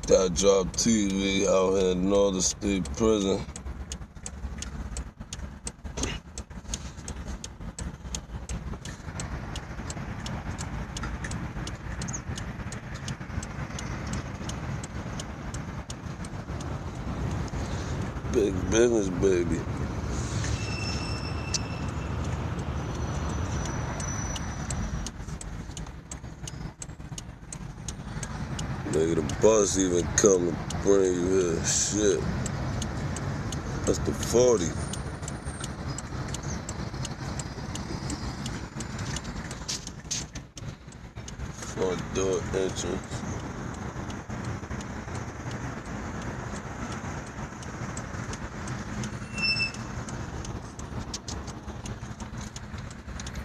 That drop TV out here in Northern State Prison. Big business, baby. Nigga, the bus even come to bring you here. Shit. That's the 40. Front door entrance.